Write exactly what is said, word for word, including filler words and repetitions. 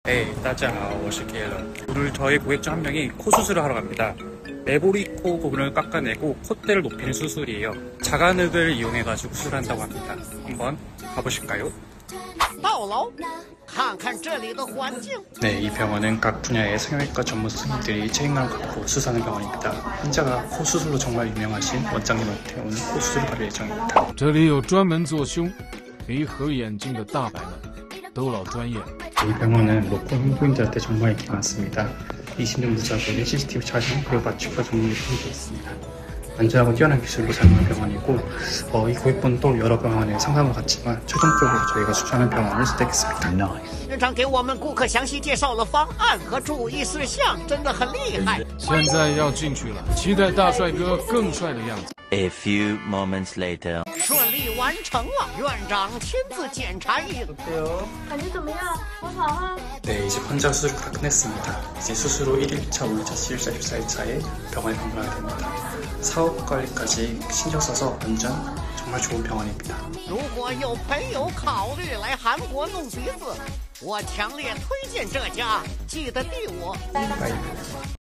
네, 따자하, 워시케일러. 오늘 저희 고객 중 한 명이 코 수술을 하러 갑니다. 내보리 코 부분을 깎아내고 콧대를 높이는 수술이에요. 자간흙을 이용해가지고 수술한다고 합니다. 한번 가보실까요? 네, 이 병원은 각 분야의 성형외과 전문 선생님들이 책임감을 갖고 수술하는 병원입니다. 환자가 코 수술로 정말 유명하신 원장님한테 오늘 코 수술을 받을 예정입니다. 这里有专门做胸、鼻和眼睛的大白们，都老专业。 이 병원은 로컬 홍보인들한테 정말 인기 많습니다. 이십 년 무자고의 씨씨티비 촬영 그리고 맞춤과 전문이 포함되어 있습니다. 안전하고 뛰어난 기술로 사용하는 병원이고 어, 이 고객분도 여러 병원에 상담을 갔지만 최종적으로 저희가 추천하는 병원을 선택했습니다. 院长给我们顾客详细介绍了方案和注意事项，真的很厉害。 现在要进去了，期待大帅哥更帅的样子。 A few moments later. 顺利完成了，院长亲自检查一次。 感觉怎么样？很好哈。 네, 이제 환자 수술 다 끝냈습니다. 이제 수술 후 일 일차, 오 일차, 칠 일차, 십사 일차에 병원에 방문하게 됩니다. 사후 관리까지 신경 써서 완전 정말 좋은 병원입니다. 如果有朋友考虑来韩国弄鼻子，我强烈推荐这家，记得递我。 바이.